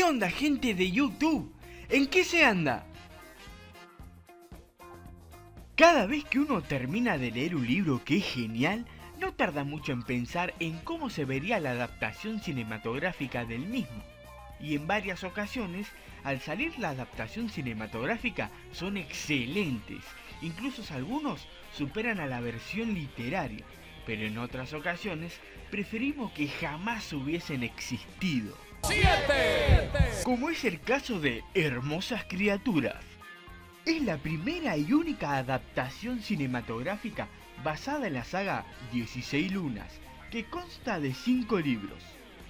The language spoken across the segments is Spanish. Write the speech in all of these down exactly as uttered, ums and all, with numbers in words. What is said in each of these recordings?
¿Qué onda, gente de YouTube? ¿En qué se anda? Cada vez que uno termina de leer un libro que es genial, no tarda mucho en pensar en cómo se vería la adaptación cinematográfica del mismo. Y en varias ocasiones, al salir la adaptación cinematográfica, son excelentes. Incluso algunos superan a la versión literaria, pero en otras ocasiones preferimos que jamás hubiesen existido. ¡Siete! Como es el caso de Hermosas Criaturas. Es la primera y única adaptación cinematográfica basada en la saga dieciséis Lunas, que consta de cinco libros.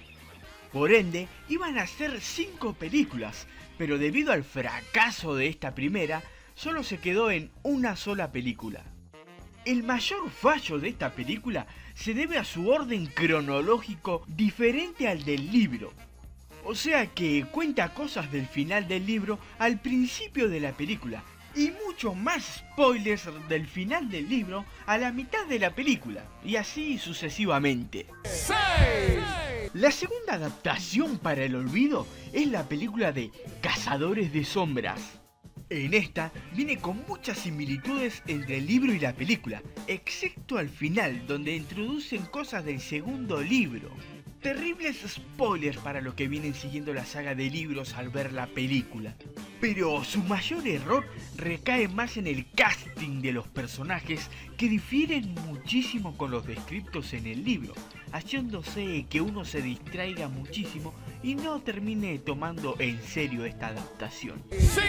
Por ende, iban a ser cinco películas, pero debido al fracaso de esta primera, solo se quedó en una sola película. El mayor fallo de esta película se debe a su orden cronológico diferente al del libro. O sea que cuenta cosas del final del libro al principio de la película y mucho más spoilers del final del libro a la mitad de la película, y así sucesivamente. seis. La segunda adaptación para el olvido es la película de Cazadores de Sombras. En esta viene con muchas similitudes entre el libro y la película, excepto al final, donde introducen cosas del segundo libro. Terribles spoilers para los que vienen siguiendo la saga de libros al ver la película. Pero su mayor error recae más en el casting de los personajes, que difieren muchísimo con los descritos en el libro, haciéndose que uno se distraiga muchísimo y no termine tomando en serio esta adaptación.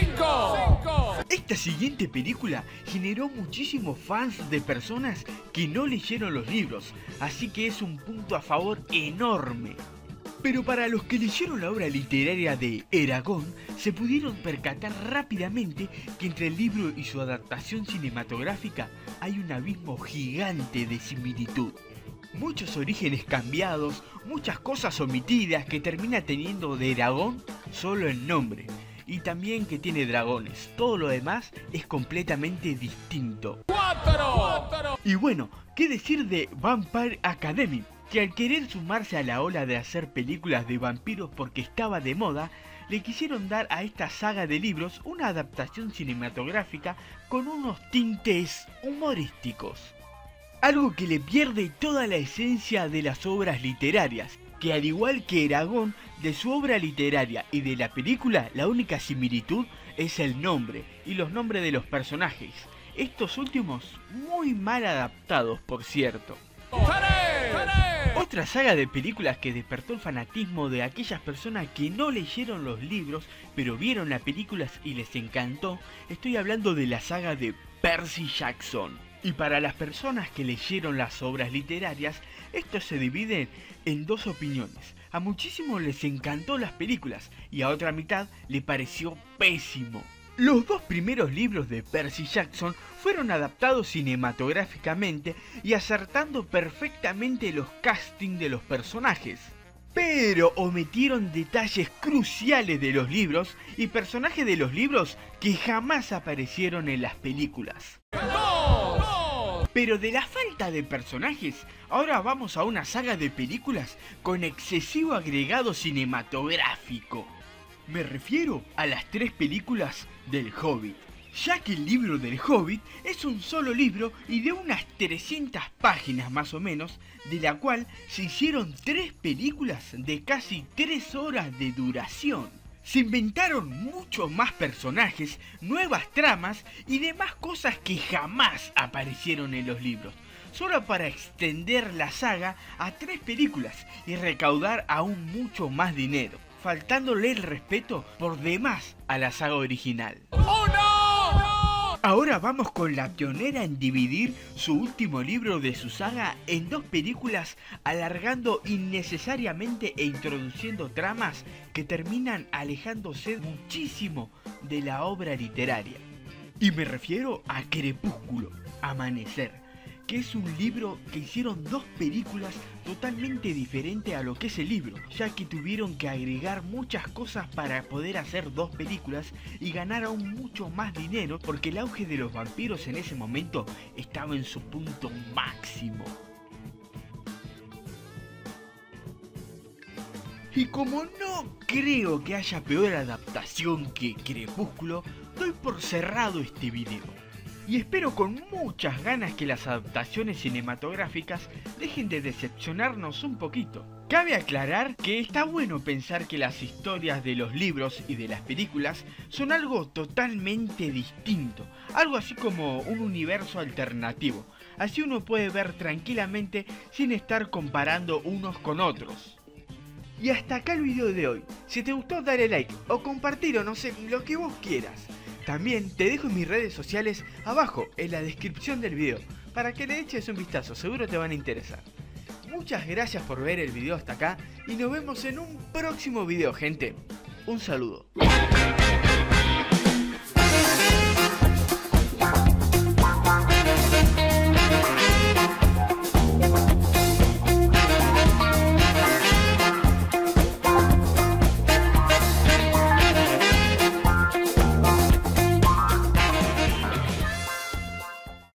¡cinco! Esta siguiente película generó muchísimos fans de personas que no leyeron los libros, así que es un punto a favor enorme. Pero para los que leyeron la obra literaria de Eragon, se pudieron percatar rápidamente que entre el libro y su adaptación cinematográfica hay un abismo gigante de similitud. Muchos orígenes cambiados, muchas cosas omitidas que termina teniendo de Eragon solo el nombre. Y también que tiene dragones, todo lo demás es completamente distinto. ¡Cuatro! Y bueno, ¿qué decir de Vampire Academy? Que al querer sumarse a la ola de hacer películas de vampiros porque estaba de moda, le quisieron dar a esta saga de libros una adaptación cinematográfica con unos tintes humorísticos. Algo que le pierde toda la esencia de las obras literarias, que al igual que Eragon, de su obra literaria y de la película, la única similitud es el nombre y los nombres de los personajes. Estos últimos muy mal adaptados, por cierto. Otra saga de películas que despertó el fanatismo de aquellas personas que no leyeron los libros, pero vieron las películas y les encantó, estoy hablando de la saga de Percy Jackson. Y para las personas que leyeron las obras literarias, esto se divide en dos opiniones. A muchísimos les encantó las películas y a otra mitad le pareció pésimo. Los dos primeros libros de Percy Jackson fueron adaptados cinematográficamente y acertando perfectamente los castings de los personajes. Pero omitieron detalles cruciales de los libros y personajes de los libros que jamás aparecieron en las películas. Pero de la falta de personajes, ahora vamos a una saga de películas con excesivo agregado cinematográfico. Me refiero a las tres películas del Hobbit, ya que el libro del Hobbit es un solo libro y de unas trescientas páginas más o menos, de la cual se hicieron tres películas de casi tres horas de duración. Se inventaron muchos más personajes, nuevas tramas y demás cosas que jamás aparecieron en los libros, solo para extender la saga a tres películas y recaudar aún mucho más dinero, faltándole el respeto por demás a la saga original. ¡Oh, no! ¡No! Ahora vamos con la pionera en dividir su último libro de su saga en dos películas, alargando innecesariamente e introduciendo tramas que terminan alejándose muchísimo de la obra literaria. Y me refiero a Crepúsculo, Amanecer, que es un libro que hicieron dos películas totalmente diferentes a lo que es el libro, ya que tuvieron que agregar muchas cosas para poder hacer dos películas y ganar aún mucho más dinero, porque el auge de los vampiros en ese momento estaba en su punto máximo. Y como no creo que haya peor adaptación que Crepúsculo, doy por cerrado este video. Y espero con muchas ganas que las adaptaciones cinematográficas dejen de decepcionarnos un poquito. Cabe aclarar que está bueno pensar que las historias de los libros y de las películas son algo totalmente distinto, algo así como un universo alternativo. Así uno puede ver tranquilamente sin estar comparando unos con otros. Y hasta acá el video de hoy. Si te gustó, dale like o compartir o no sé, lo que vos quieras. También te dejo en mis redes sociales abajo en la descripción del video para que le eches un vistazo, seguro te van a interesar. Muchas gracias por ver el video hasta acá y nos vemos en un próximo video, gente. Un saludo.